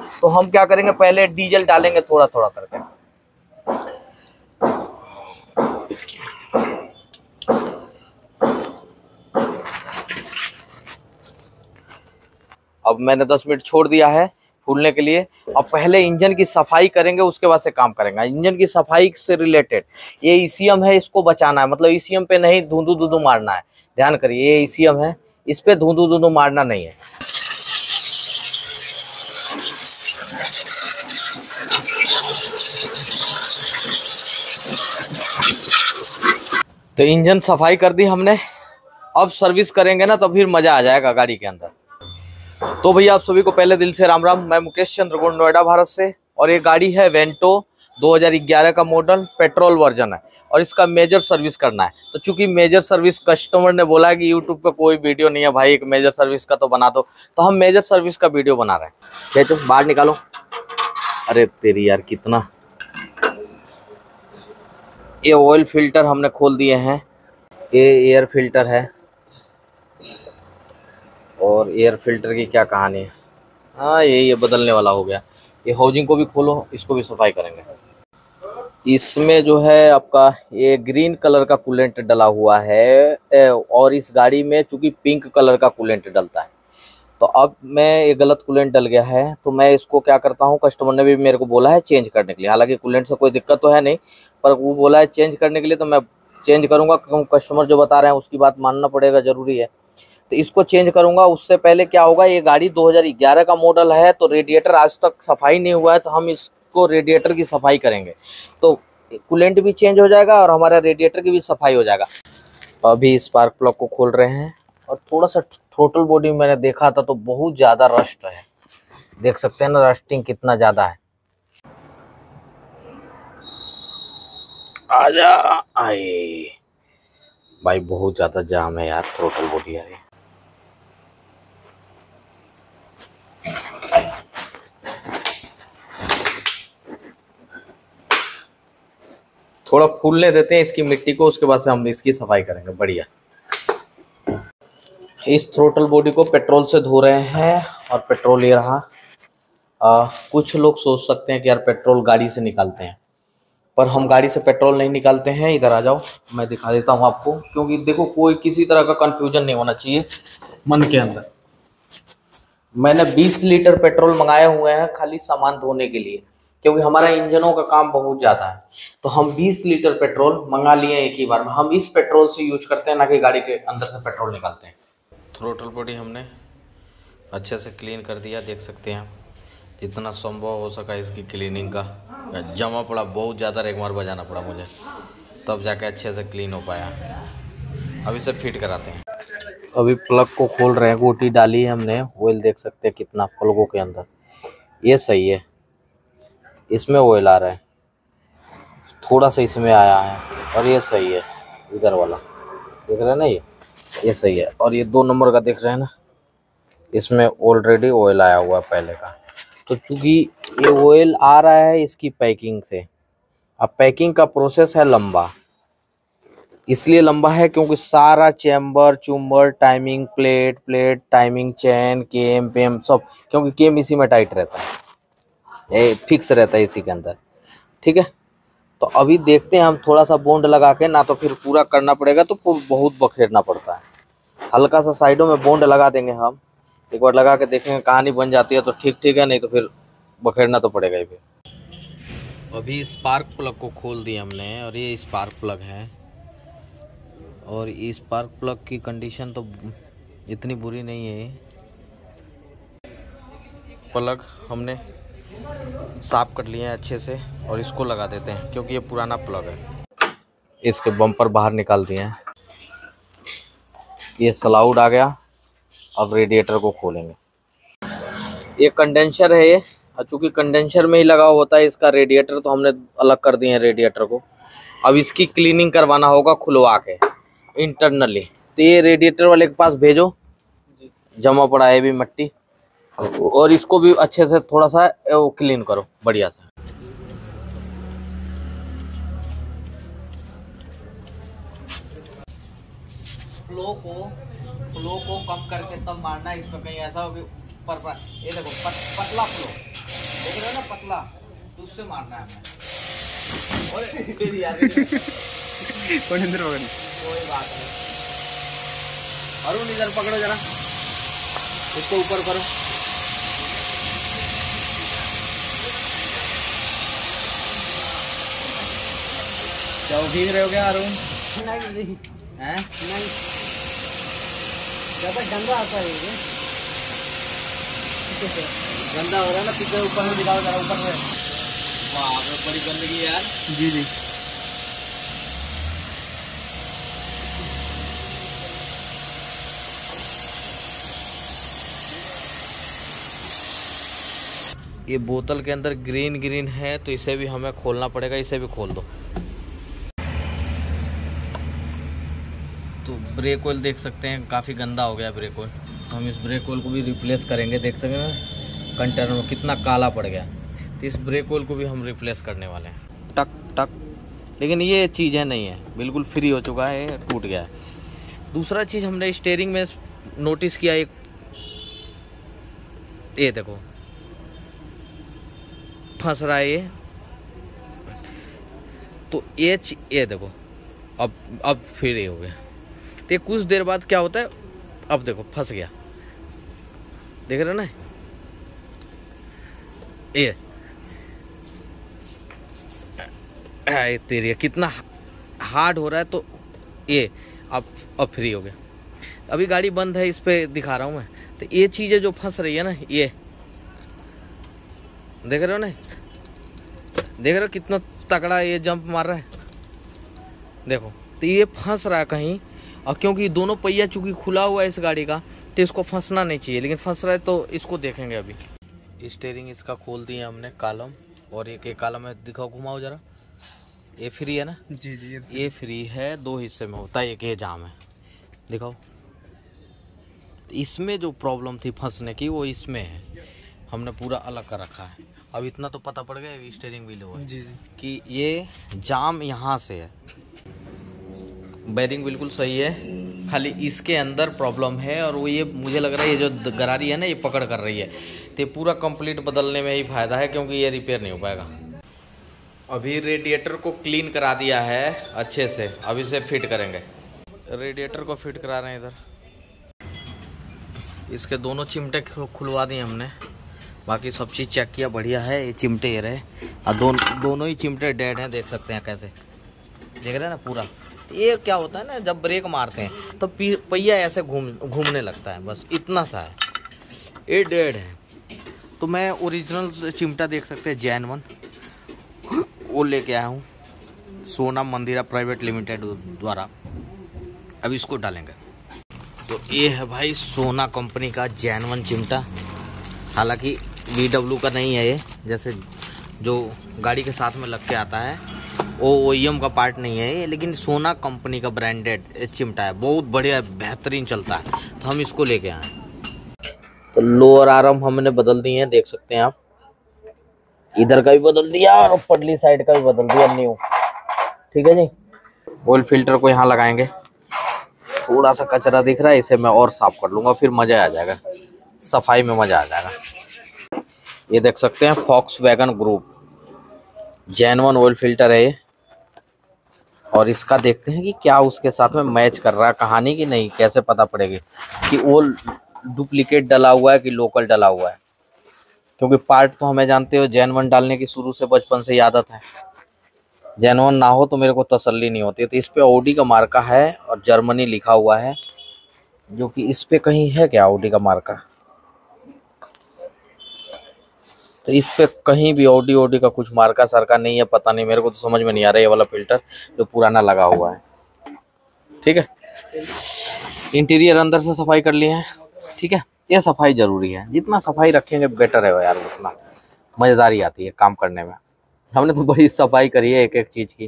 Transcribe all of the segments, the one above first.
तो हम क्या करेंगे, पहले डीजल डालेंगे थोड़ा थोड़ा करके। अब मैंने 10 मिनट छोड़ दिया है फूलने के लिए। अब पहले इंजन की सफाई करेंगे, उसके बाद से काम करेंगे। इंजन की सफाई से रिलेटेड ये ईसीएम है, इसको बचाना है। मतलब ईसीएम पे नहीं धुंधु धुंधु मारना है, ध्यान करिए। ये ईसीएम है, इस पे धुंधु धुंधु मारना नहीं है। तो इंजन सफाई कर दी हमने, अब सर्विस करेंगे ना तो फिर मजा आ जाएगा गाड़ी के अंदर। तो भैया आप सभी को पहले दिल से राम राम। मैं मुकेश चंद्रगुण, नोएडा भारत से। और ये गाड़ी है वेंटो 2011 का मॉडल, पेट्रोल वर्जन है और इसका मेजर सर्विस करना है। तो चूंकि मेजर सर्विस कस्टमर ने बोला है कि यूट्यूब पे कोई वीडियो नहीं है भाई, एक मेजर सर्विस का तो बना दो, तो हम मेजर सर्विस का वीडियो बना रहे हैं। भेजो बाहर निकालो। अरे तेरी यार कितना। ये ऑयल फिल्टर हमने खोल दिए हैं, ये एयर फिल्टर है। और एयर फिल्टर की क्या कहानी है, हाँ ये बदलने वाला हो गया। ये हाउजिंग को भी खोलो, इसको भी सफाई करेंगे। इसमें जो है आपका ये ग्रीन कलर का कूलेंट डला हुआ है और इस गाड़ी में चूंकि पिंक कलर का कूलेंट डलता है, तो अब मैं ये गलत कूलेंट डल गया है। तो मैं इसको क्या करता हूँ, कस्टमर ने भी मेरे को बोला है चेंज करने के लिए। हालांकि कूलेंट से कोई दिक्कत तो है नहीं, पर वो बोला है चेंज करने के लिए, तो मैं चेंज करूँगा क्योंकि कस्टमर जो बता रहे हैं उसकी बात मानना पड़ेगा, ज़रूरी है। तो इसको चेंज करूंगा। उससे पहले क्या होगा, ये गाड़ी 2011 का मॉडल है, तो रेडिएटर आज तक सफाई नहीं हुआ है, तो हम इसको रेडिएटर की सफाई करेंगे। तो कूलेंट भी चेंज हो जाएगा और हमारा रेडिएटर की भी सफाई हो जाएगा। अभी स्पार्क प्लग को खोल रहे हैं और थोड़ा सा थ्रोटल बॉडी में मैंने देखा था तो बहुत ज़्यादा रस्ट है, देख सकते हैं ना रस्टिंग कितना ज़्यादा है। आजा आए भाई, बहुत ज़्यादा जाम है यार थ्रोटल बॉडी है। थोड़ा फूलने देते हैं इसकी मिट्टी को, उसके बाद से हम इसकी सफाई करेंगे बढ़िया। इस थ्रोटल बॉडी को पेट्रोल से धो रहे हैं और पेट्रोल ये रहा। कुछ लोग सोच सकते हैं कि यार पेट्रोल गाड़ी से निकालते हैं, पर हम गाड़ी से पेट्रोल नहीं निकालते हैं। इधर आ जाओ, मैं दिखा देता हूँ आपको, क्योंकि देखो कोई किसी तरह का कंफ्यूजन नहीं होना चाहिए मन के अंदर। मैंने 20 लीटर पेट्रोल मंगाए हुए हैं खाली सामान धोने के लिए, क्योंकि हमारा इंजनों का काम बहुत ज़्यादा है। तो हम 20 लीटर पेट्रोल मंगा लिए एक ही बार में। हम इस पेट्रोल से यूज करते हैं, ना कि गाड़ी के अंदर से पेट्रोल निकालते हैं। थ्रोटल बॉडी हमने अच्छे से क्लीन कर दिया, देख सकते हैं। जितना संभव हो सका इसकी क्लीनिंग का जमा पड़ा, बहुत ज़्यादा रेगमार बजाना पड़ा मुझे, तब जाके अच्छे से क्लीन हो पाया। अब इसे फिट कराते हैं। अभी प्लग को खोल रहे हैं, गोटी डाली है हमने। ऑयल देख सकते हैं कितना प्लगों के अंदर, ये सही है। इसमें ऑयल आ रहा है, थोड़ा सा इसमें आया है, और ये सही है। इधर वाला देख रहे हैं ना, ये सही है। और ये 2 नंबर का देख रहे हैं ना, इसमें ऑलरेडी ऑयल आया हुआ है पहले का। तो चूँकि ये ऑयल आ रहा है इसकी पैकिंग से, अब पैकिंग का प्रोसेस है लंबा, इसलिए लंबा है क्योंकि सारा चैम्बर चुम्बर, timing plate timing chain, cam पेम सब, क्योंकि केम इसी में टाइट रहता है, ये फिक्स रहता है इसी के अंदर, ठीक है। तो अभी देखते हैं हम थोड़ा सा बॉन्ड लगा के, ना तो फिर पूरा करना पड़ेगा तो बहुत बखेरना पड़ता है। हल्का सा साइडों में बॉन्ड लगा देंगे हम, एक बार लगा के देखेंगे, कहानी बन जाती है तो ठीक है, नहीं तो फिर बखेरना तो पड़ेगा ही फिर। अभी स्पार्क प्लग को खोल दिया हमने और ये स्पार्क प्लग है। और इस स्पार्क प्लग की कंडीशन तो इतनी बुरी नहीं है। प्लग हमने साफ कर लिए हैं अच्छे से और इसको लगा देते हैं, क्योंकि ये पुराना प्लग है। इसके बम्पर बाहर निकाल दिए हैं, ये स्लाउड आ गया। अब रेडिएटर को खोलेंगे। ये कंडेंसर है ये, चूँकि कंडेंसर में ही लगा होता है इसका रेडिएटर, तो हमने अलग कर दिए हैं रेडिएटर को। अब इसकी क्लीनिंग करवाना होगा खुलवा के इंटरनली। तो ये रेडिएटर वाले के पास भेजो, जमा पड़ा है भी मट्टी, और इसको भी अच्छे से थोड़ा सा वो क्लीन करो बढ़िया से। फ्लो को कम करके तब मारना, इसमें कहीं ऐसा हो कि ये देखो पतला फ्लो, देख रहे हो ना पतला, तो उससे मारना है हमें। यार कौन इधर पकड़, कोई बात नहीं। अरुण इधर पकड़ो जरा, इसको ऊपर करो। क्या वो भीग रहे हो क्या अरुण? नहीं हैं? नहीं, ज़्यादा गंदा आता है ये। गंदा हो रहा है ना, पीछे ऊपर में दिखाओ जरा, ऊपर में। वाह बड़ी गंदगी यार। जी जी। ये बोतल के अंदर ग्रीन ग्रीन है, तो इसे भी हमें खोलना पड़ेगा। इसे भी खोल दो। तो ब्रेक ऑयल देख सकते हैं काफ़ी गंदा हो गया ब्रेक ऑयल, तो हम इस ब्रेक ऑयल को भी रिप्लेस करेंगे। देख सकते हैं कंटेनर में कितना काला पड़ गया, तो इस ब्रेक ऑयल को भी हम रिप्लेस करने वाले हैं। टक टक, लेकिन ये चीज़ें नहीं है, बिल्कुल फ्री हो चुका है, टूट गया है। दूसरा चीज़ हमने स्टीयरिंग में नोटिस किया, एक ये देखो फंस रहा है ये, तो ये देखो अब फिर ये हो गया। तो कुछ देर बाद क्या होता है, अब देखो फंस गया, देख रहे हो ना ये तेरी कितना हार्ड हो रहा है। तो ये अब फ्री हो गया। अभी गाड़ी बंद है, इस पे दिखा रहा हूँ मैं। तो ये चीजें जो फंस रही है ना, ये देख रहे हो ना, देख रहे हो कितना तगड़ा ये जंप मार रहा है, देखो। तो ये फंस रहा है कहीं, और क्योंकि दोनों पहिया चूंकि खुला हुआ है इस गाड़ी का, तो इसको फंसना नहीं चाहिए, लेकिन फंस रहा है, तो इसको देखेंगे अभी। स्टीयरिंग इसका खोल दिया हमने, कॉलम, और एक कॉलम है, दिखाओ घुमाओ जरा। ये फ्री है ना? जी जी, ये फ्री है, दो हिस्से में होता है, एक ये जाम है, दिखाओ। इसमें जो प्रॉब्लम थी फंसने की, वो इसमें है, हमने पूरा अलग कर रखा है। अब इतना तो पता पड़ गया स्टीयरिंग व्हील हुआ है जी जी कि ये जाम यहाँ से है। बेरिंग बिल्कुल सही है, खाली इसके अंदर प्रॉब्लम है, और वो ये मुझे लग रहा है ये जो गरारी है ना, ये पकड़ कर रही है। तो ये पूरा कंप्लीट बदलने में ही फ़ायदा है, क्योंकि ये रिपेयर नहीं हो पाएगा। अभी रेडिएटर को क्लीन करा दिया है अच्छे से, अब इसे फिट करेंगे। रेडिएटर को फिट करा रहे हैं इधर। इसके दोनों चिमटे खुलवा दिए हमने, बाकी सब चीज़ चेक किया, बढ़िया है। ये चिमटे ये रहे, और दोनों ही चिमटे डेड हैं, देख सकते हैं कैसे, देख रहे हैं ना पूरा। ये क्या होता है ना, जब ब्रेक मारते हैं तो पहिया ऐसे घूमने लगता है, बस इतना सा है, ये डेड है। तो मैं ओरिजिनल चिमटा देख सकते हैं जैन 1, वो लेके आया हूँ सोना मंदिरा प्राइवेट लिमिटेड द्वारा। अब इसको डालेंगे। तो ये है भाई सोना कंपनी का जैन 1 चिमटा, हालांकि BW का नहीं है ये, जैसे जो गाड़ी के साथ में लग के आता है वो OEM का पार्ट नहीं है ये, लेकिन सोना कंपनी का ब्रांडेड चिमटा है, बहुत बढ़िया बेहतरीन चलता है। तो हम इसको लेके आए। तो लोअर आर्म हमने बदल दिए हैं, देख सकते हैं आप, इधर का भी बदल दिया और पडली साइड का भी बदल दिया न्यू, ठीक है जी। ऑयल फिल्टर को यहाँ लगाएंगे। थोड़ा सा कचरा दिख रहा है, इसे मैं और साफ कर लूंगा, फिर मजा आ जाएगा, सफाई में मजा आ जाएगा। ये देख सकते हैं फॉक्सवैगन ग्रुप जैन 1 ऑयल फिल्टर है ये, और इसका देखते हैं कि क्या उसके साथ में मैच कर रहा है कहानी की नहीं, कैसे पता पड़ेगी कि वो डुप्लीकेट डला हुआ है कि लोकल डला हुआ है, क्योंकि पार्ट तो हमें जानते हो जैन 1 डालने की शुरू से बचपन से ही आदत है। जैन 1 ना हो तो मेरे को तसल्ली नहीं होती। तो इस पे ऑडी का मार्का है और जर्मनी लिखा हुआ है, जो कि इस पे कहीं है क्या ऑडी का मार्का? तो इस पे कहीं भी ऑडी का कुछ मार्का सरका नहीं है, पता नहीं, मेरे को तो समझ में नहीं आ रहा है। ये वाला फिल्टर जो पुराना लगा हुआ है, ठीक है। इंटीरियर अंदर से सफाई कर लिए हैं, ठीक है। ये सफाई जरूरी है, जितना सफाई रखेंगे बेटर है यार, उतना मज़ेदारी आती है काम करने में। हमने तो बड़ी सफाई करी है एक एक चीज़ की।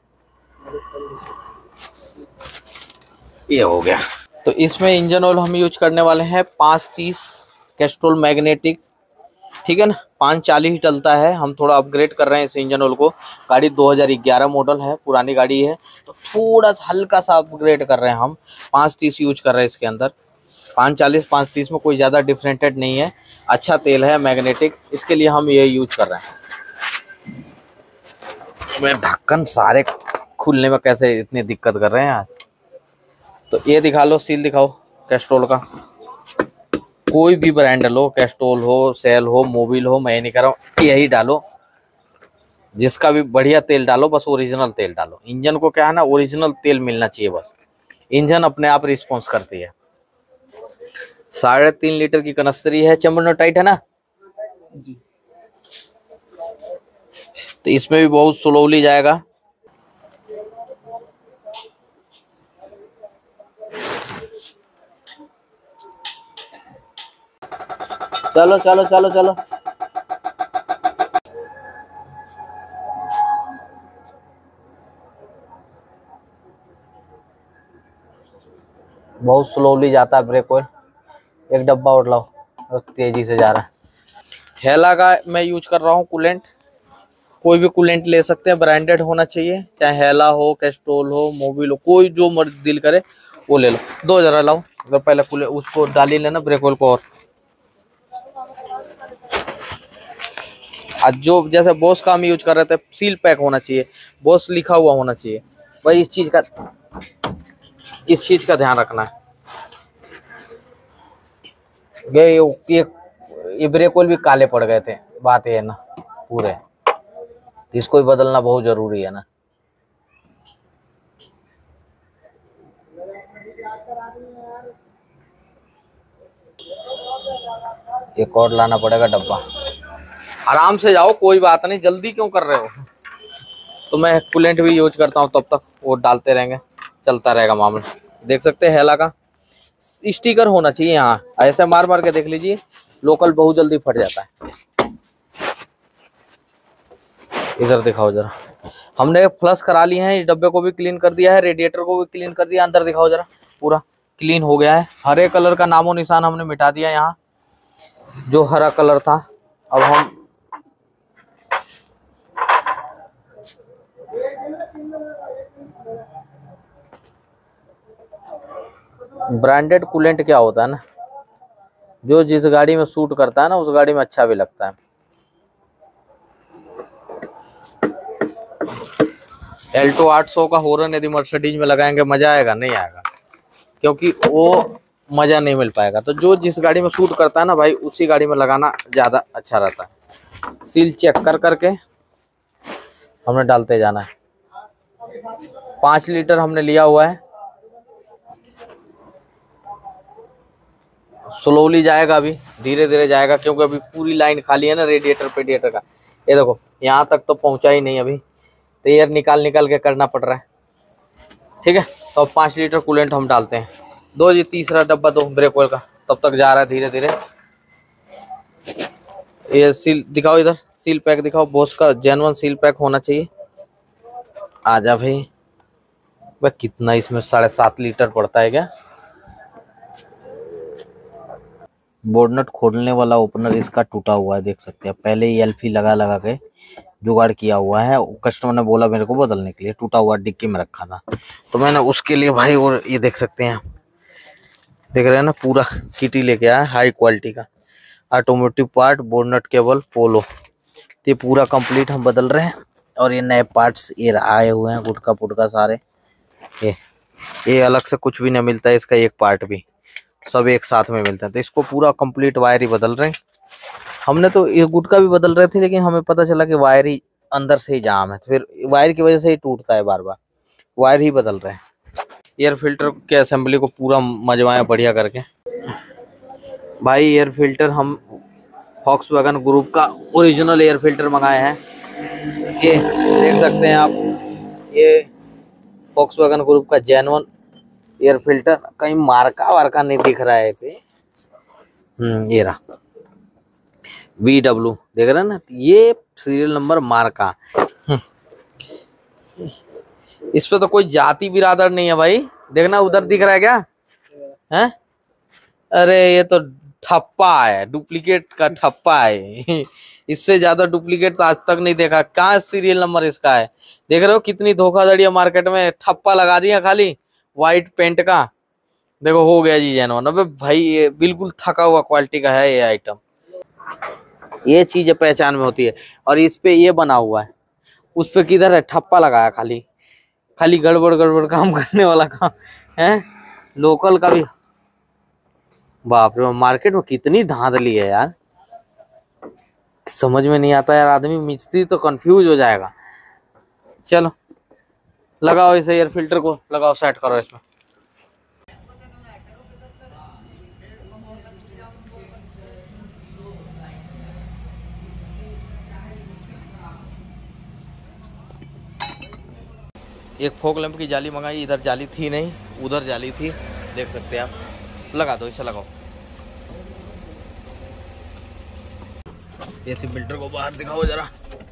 ये हो गया। तो इसमें इंजन ऑयल हम यूज करने वाले हैं 530 कैस्ट्रोल मैग्नेटिक, ठीक है ना। 540 डलता है, हम थोड़ा अपग्रेड कर रहे हैं इस इंजन ऑयल को। गाड़ी 2011 मॉडल है, पुरानी गाड़ी है, तो थोड़ा सा हल्का सा अपग्रेड कर रहे हैं हम। 530 यूज कर रहे हैं इसके अंदर। 540 530 में कोई ज़्यादा डिफरेंटेड नहीं है। अच्छा तेल है मैग्नेटिक, इसके लिए हम ये यूज कर रहे हैं। मैं ढक्कन सारे खुलने में कैसे इतनी दिक्कत कर रहे हैं यार। तो ये दिखा लो, सील दिखाओ कैस्ट्रोल का। कोई भी ब्रांड लो, कैस्ट्रोल हो, सेल हो, मोबिल हो, मैं नहीं कर रहा हूँ, यही डालो। जिसका भी बढ़िया तेल डालो, बस ओरिजिनल तेल डालो। इंजन को क्या है ना, ओरिजिनल तेल मिलना चाहिए बस। इंजन अपने आप रिस्पॉन्स करती है। 3.5 लीटर की कनस्तरी है, चमड़ो टाइट है ना जी। तो इसमें भी बहुत स्लोली जाएगा। चलो चलो चलो चलो। बहुत स्लोली जाता है ब्रेक ऑयल। एक डब्बा और लाओ, बहुत तेजी से जा रहा है। हेला का मैं यूज कर रहा हूँ कूलेंट। कोई भी कूलेंट ले सकते हैं, ब्रांडेड होना चाहिए, चाहे हेला हो, कैस्ट्रोल हो, मोबिल हो, कोई जो मर्जी दिल करे वो ले लो। दो जरा लाओ, अगर पहले कूले उसको डाल ही लेना ब्रेक ऑयल को। और आज जो जैसे बॉस का हम यूज कर रहे थे, सील पैक होना चाहिए, बॉस लिखा हुआ होना चाहिए भाई। इस चीज का ध्यान रखना है। ये ब्रेक ऑयल भी काले पड़ गए थे, बात ये है ना पूरे। इसको भी बदलना बहुत जरूरी है ना। एक और लाना पड़ेगा डब्बा। आराम से जाओ, कोई बात नहीं, जल्दी क्यों कर रहे हो। तो मैं कूलेंट भी यूज करता हूँ, तब तक वो डालते रहेंगे, चलता रहेगा मामला। देख सकते हैं हेला का स्टिकर होना चाहिए यहाँ, ऐसे मार मार के देख लीजिए, लोकल बहुत जल्दी फट जाता है। इधर दिखाओ जरा, हमने फ्लश करा लिए हैं, इस डब्बे को भी क्लीन कर दिया है, रेडिएटर को भी क्लीन कर दिया। अंदर दिखाओ जरा, पूरा क्लीन हो गया है। हरे कलर का नामो निशान हमने मिटा दिया यहाँ, जो हरा कलर था। अब हम ब्रांडेड कूलेंट क्या होता है ना, जो जिस गाड़ी में सूट करता है ना, उस गाड़ी में अच्छा भी लगता है। एल्टो 800 का हॉर्न यदि मर्सिडीज में लगाएंगे मजा आएगा? नहीं आएगा, क्योंकि वो मजा नहीं मिल पाएगा। तो जो जिस गाड़ी में सूट करता है ना भाई, उसी गाड़ी में लगाना ज्यादा अच्छा रहता है। सील चेक कर करके हमने डालते जाना है। 5 लीटर हमने लिया हुआ है। स्लोली जाएगा, अभी धीरे धीरे जाएगा, क्योंकि अभी पूरी लाइन खाली है ना रेडिएटर पेडिएटर का। ये देखो यहाँ तक तो पहुंचा ही नहीं अभी, तो एयर निकाल निकाल के करना पड़ रहा है। ठीक है, तो अब 5 लीटर कूलेंट हम डालते हैं। दो जी तीसरा डब्बा दो ब्रेक ऑयल का, तब तक जा रहा है धीरे धीरे। ये सील दिखाओ, इधर सील पैक दिखाओ, बॉस का जेन्युइन सील पैक होना चाहिए। आजा भाई, भाई कितना इसमें 7.5 लीटर पड़ता है क्या। बोर्डनट खोलने वाला ओपनर इसका टूटा हुआ है, देख सकते हैं। पहले ही एल्फी लगा लगा के जुगाड़ किया हुआ है। कस्टमर ने बोला मेरे को बदलने के लिए, टूटा हुआ डिक्की में रखा था, तो मैंने उसके लिए भाई। और ये देख सकते हैं, देख रहे हैं ना, पूरा किटी लेके आया हाई क्वालिटी का। ऑटोमोटिव पार्ट, बोर्डनट केबल, पोलो, ये पूरा कंप्लीट हम बदल रहे हैं। और ये नए पार्ट्स ये आए हुए हैं, गुटका पुटका सारे। ये अलग से कुछ भी नहीं मिलता है, इसका एक पार्ट भी, सब एक साथ में मिलता है। तो इसको पूरा कंप्लीट वायर ही बदल रहे हैं। हमने तो ये गुटका भी बदल रहे थे, लेकिन हमें पता चला कि वायर ही अंदर से ही जाम है, तो फिर वायर की वजह से ही टूटता है बार बार, वायर ही बदल रहे हैं। एयर फिल्टर के असेंबली को पूरा मजवाया बढ़िया करके। भाई एयर फिल्टर हम फॉक्सवैगन ग्रुप का ओरिजिनल एयर फिल्टर मंगाए हैं। ये देख सकते हैं आप, ये फॉक्सवैगन ग्रुप का जेन्युइन एयर फिल्टर, कहीं मार्का वार्का नहीं दिख रहा है पे। ये रहा VW, देख रहे हैं ना, ये सीरियल नंबर मार्का। इस पे तो कोई जाति बिरादर नहीं है भाई, देखना उधर दिख रहा है क्या है। अरे ये तो ठप्पा है, डुप्लीकेट का ठप्पा है। इससे ज्यादा डुप्लीकेट तो आज तक नहीं देखा। कहाँ सीरियल नंबर इसका है, देख रहे हो कितनी धोखाधड़ी है मार्केट में। ठप्पा लगा दिया खाली व्हाइट पेंट का, देखो हो गया जी जेनवन। अबे भाई ये बिल्कुल थका हुआ क्वालिटी का है ये आइटम। ये चीज पहचान में होती है। और इस पे ये बना हुआ है, उस पे किधर है, ठप्पा लगाया खाली, खाली गड़बड़ गड़बड़ काम करने वाला काम है। लोकल का भी बाप रे, मार्केट में कितनी धांधली है यार, समझ में नहीं आता यार। आदमी मिस्त्री तो कंफ्यूज हो जाएगा। चलो लगाओ इसे एयर फिल्टर को, लगाओ सेट करो इसमें। एक फोक लैंप की जाली मंगाई, इधर जाली थी नहीं, उधर जाली थी, देख सकते हैं आप। लगा दो, इसे लगाओ। एसी फिल्टर को बाहर दिखाओ जरा।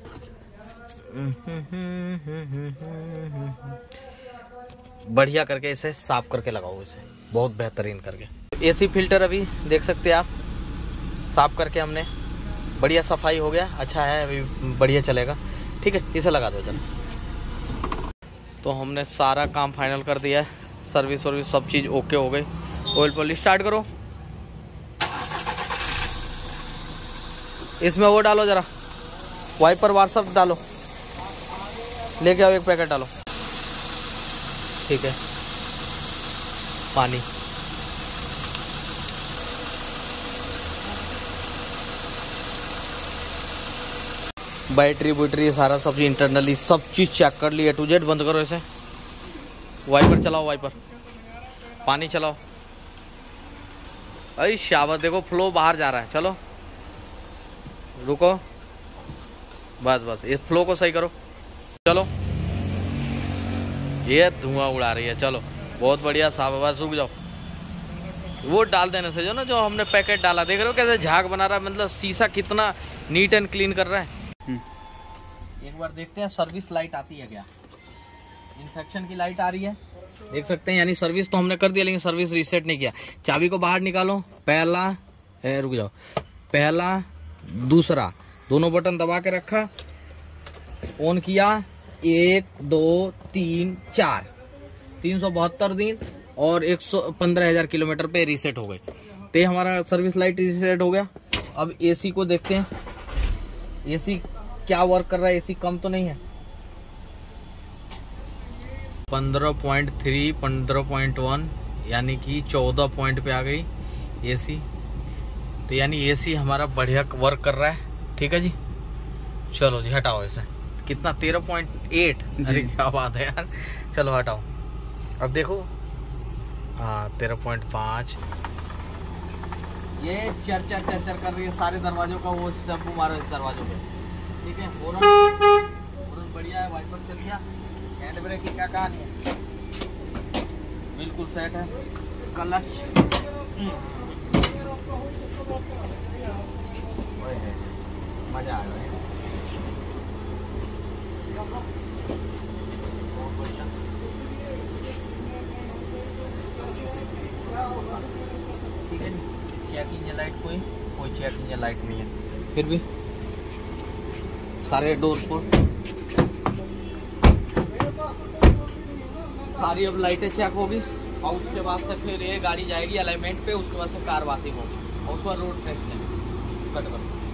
बढ़िया करके इसे साफ करके लगाओ, इसे बहुत बेहतरीन करके। एसी फिल्टर अभी देख सकते हैं आप, साफ करके हमने, बढ़िया सफाई हो गया, अच्छा है, अभी बढ़िया चलेगा। ठीक है, इसे लगा दो जल्दी। तो हमने सारा काम फाइनल कर दिया है, सर्विस वर्विस सब चीज़ ओके हो गई। ऑयल पॉलिश स्टार्ट करो, इसमें वो डालो जरा, वाइपर वार सब डालो, लेके आओ एक पैकेट डालो। ठीक है, पानी, बैटरी बुटरी सारा सब इंटरनली सब चीज चेक कर ली, ए टू जेड। बंद करो इसे, वाइपर चलाओ, वाइपर, पानी चलाओ। अरे शाबाश, देखो फ्लो बाहर जा रहा है। चलो रुको, बस बस, इस फ्लो को सही करो। चलो, ये धुआं उड़ा रही है। चलो बहुत बढ़िया, शाबाश, रुक जाओ। वो डाल देने से जो ना, जो हमने पैकेट डाला, देख रहे हो कैसे झाग बना रहा है, मतलब शीशा कितना नीट एंड क्लीन कर रहा है। एक बार देखते हैं सर्विस लाइट आती है क्या। इन्फेक्शन की लाइट आ रही है, देख सकते हैं। यानी सर्विस तो हमने कर दिया, लेकिन सर्विस रीसेट नहीं किया। चाबी को बाहर निकालो, पहला, रुक जाओ, पहला दूसरा, दोनों बटन दबा के रखा, ऑन किया, 1 2 3 4, 372 दिन और 115,000 किलोमीटर पे रीसेट हो गए। तो हमारा सर्विस लाइट रीसेट हो गया। अब एसी को देखते हैं, एसी क्या वर्क कर रहा है। एसी कम तो नहीं है, 15.3 15.1 यानी कि 14 पॉइंट पे आ गई एसी। तो यानी एसी हमारा बढ़िया वर्क कर रहा है। ठीक है जी, चलो जी हटाओ इसे। कितना, 13.8, अरे क्या बात है यार। चलो हटाओ, अब देखो, हाँ 13.5। ये चर चर चर चर कर रही है सारे दरवाजों का, वो सब मारो इस दरवाजों पे। ठीक है, हॉर्न बढ़िया है, वाइपर चल गया। हैंड ब्रेक की क्या कहानी है, बिल्कुल सेट है। क्लच, मजा आ रहा है। ठीक है, चेक इंजन लाइट, कोई चेक इंजन लाइट नहीं है। फिर भी सारे डोर को सारी अब लाइटें चेक होगी, और उसके बाद से फिर ये गाड़ी जाएगी अलाइनमेंट पे, उसके बाद से कार वाशिंग होगी, और उसके बाद रोड टेस्ट कट करो।